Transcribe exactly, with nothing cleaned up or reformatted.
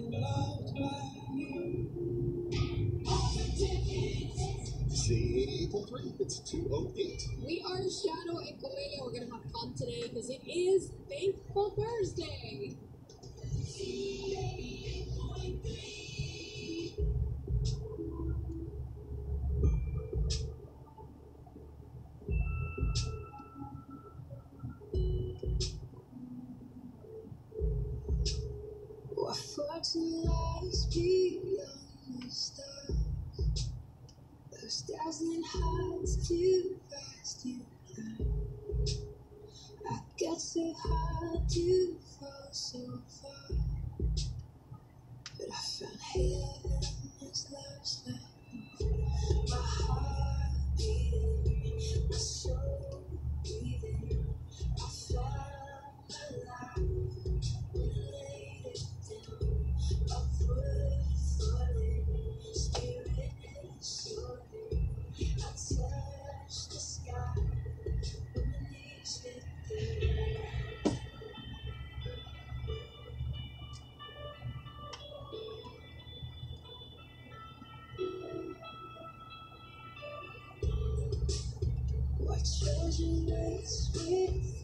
C eight eight three, it's two oh eight. We are Shadow and Comelia. We're gonna have fun today because it is Thankful Thursday. What fought to lies beyond the stars? Those dazzling heights too fast to climb. I got so high to fall so far, but I found heaven this last night. My heart beating, my soul breathing. I found my life, we laid it down. Upward falling, spirit soaring. I touched the sky, when my knees hit the ground. What treasure waits with